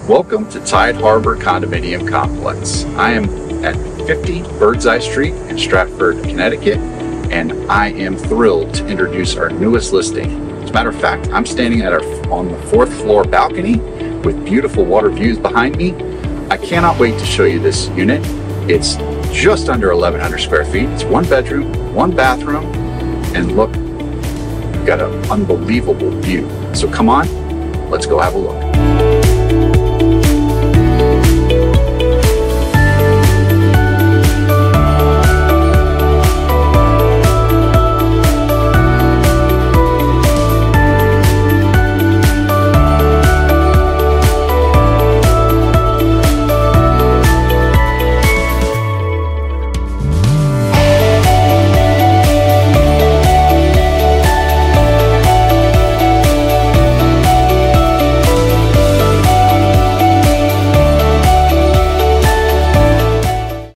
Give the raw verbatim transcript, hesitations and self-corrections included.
Welcome to Tide Harbor Condominium Complex. I am at fifty Birdseye Street in Stratford, Connecticut, and I am thrilled to introduce our newest listing. As a matter of fact, I'm standing at our on the fourth floor balcony with beautiful water views behind me. I cannot wait to show you this unit. It's just under eleven hundred square feet. It's one bedroom, one bathroom, and look, we've got an unbelievable view. So come on, let's go have a look.